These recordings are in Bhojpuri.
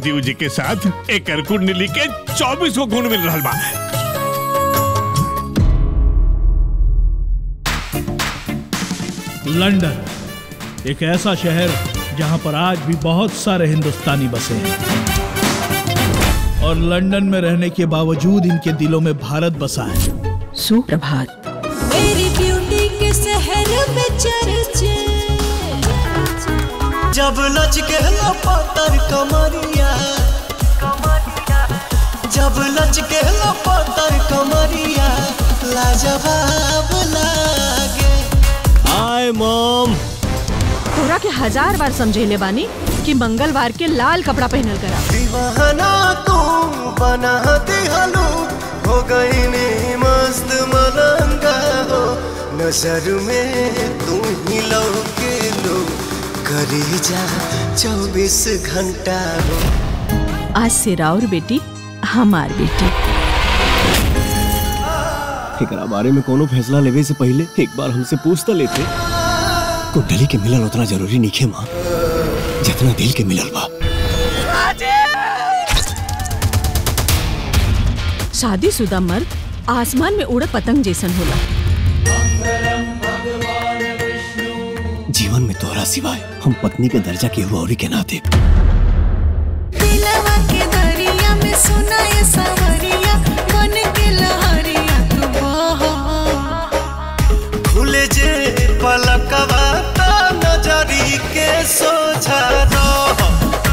राजीव जी के साथ एक कुंडली के 24 को गुण मिल रहा बा। लंदन एक ऐसा शहर जहां पर आज भी बहुत सारे हिंदुस्तानी बसे हैं और लंदन में रहने के बावजूद इनके दिलों में भारत बसा है। सुप्रभात। मेरी ब्यूटी के शहर में चर्चे, जब लच के लपतर कमरिया, जब लच के लपतर कमरिया, लाजवाब लागे। Hi mom. तोरा के 1000 बार समझेले बानी कि मंगलवार के लाल कपड़ा पहनल करा। दीवाना तू बना दिहलू, हो गई नी मस्त मलंगा हो, नजर में तू ही लौके लो, करी जा 24 घंटा हो। आज से राउर बेटी हमार बेटी। एकरा बारे में कोनो फैसला लेवे से पहले एक बार हमसे पूछता लेते। कुंडली के मिलल उतना जरूरी नहीं है माँ जितना दिल के मिलल बा। शादीशुदा मर्द आसमान में उड़त पतंग जैसन होला। जीवन में तोहरा सिवाय हम पत्नी के दर्जा के हुआ के नाते। दिलवा के दरिया में सुना ये सवरिया, मन के लहरिया तू बहा। खुले जे पलकवा तो नजरी के सोझा रहो।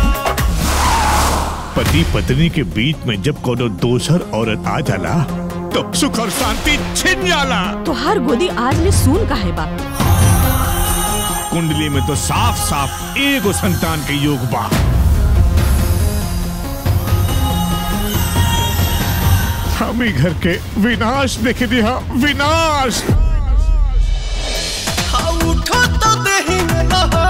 पति पत्नी के बीच में जब कोनो दोसर औरत आ जाला तो सुख और शांति छिन जाला। तो हर गोदी आज ले सुन काहे बा। कुंडली में तो साफ साफ एगो संतान के योग बा। हम ही घर के विनाश देख दिया, विनाश। उठो तो देही में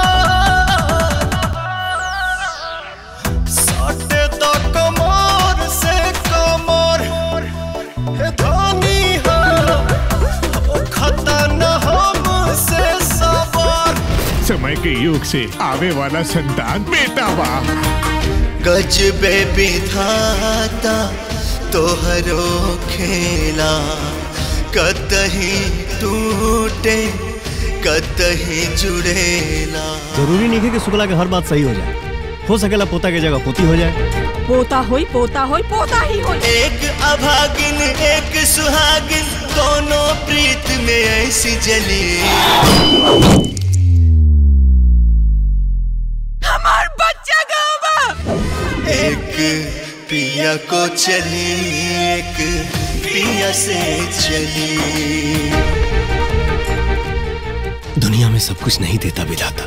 सटे तो कमर से कमर, हे धनी हो खतन हमसे सवार। समय के योग से आवे वाला संतान बेटा बा। गजबे विधाता तोहरो खेला, कतही टूटे कतही जुड़ेला। जरूरी नहीं है कि शुक्ला के हर बात सही हो जाए। हो सकेला पोता के जगह पोती हो जाए। पोता होई पोता होई पोता ही होई। एक अभागिन एक सुहागिन, दोनों प्रीत में ऐसी जली। हमार बच्चा गावा। एक पिया को चली, एक पिया से चली। दुनिया में सब कुछ नहीं देता विधाता।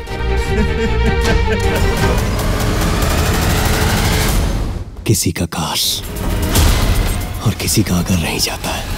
किसी का काश और किसी का अगर रह जाता है।